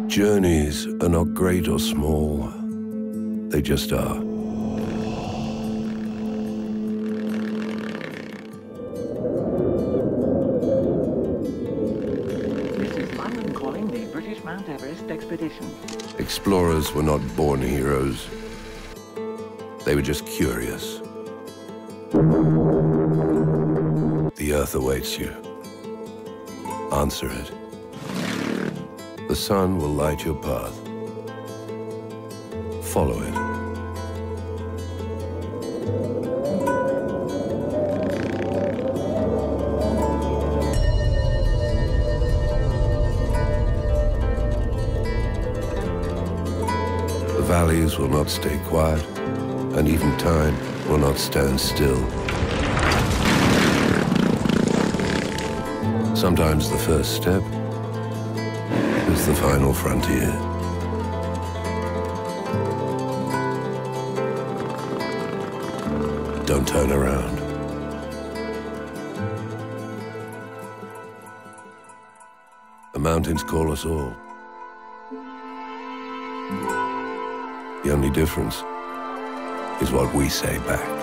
Journeys are not great or small, they just are. This is London calling the British Mount Everest expedition. Explorers were not born heroes. They were just curious. The Earth awaits you. Answer it. The sun will light your path. Follow it. The valleys will not stay quiet, and even time will not stand still. Sometimes the first step is the final frontier. Don't turn around. The mountains call us all. The only difference is what we say back.